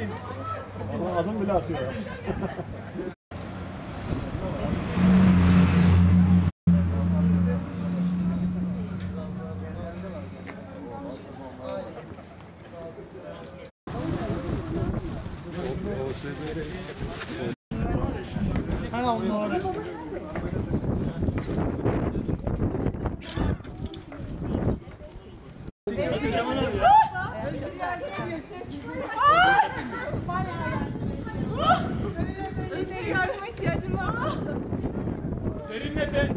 Ama adım bile atıyor ya. Yardıma ihtiyacım var. Derin nefes.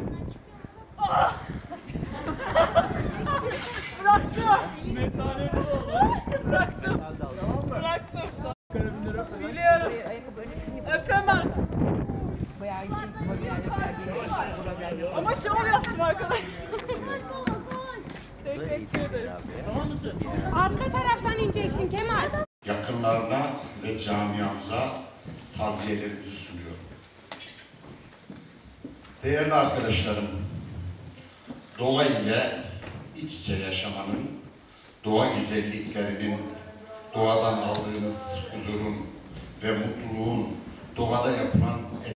Bıraktım. Metane bu oğlum. Bıraktım. Bıraktım. Biliyorum. Öpemem. Ama şov yaptım arkadaşlar. Teşekkür ederim. Tamam mısın? Arka taraftan ineceksin Kemal. Yakınlarına ve camiamıza taziyelerimizi sunuyorum. Değerli arkadaşlarım, doğa ile iç içe yaşamanın, doğa güzelliklerinin, doğadan aldığınız huzurun ve mutluluğun doğada yapılan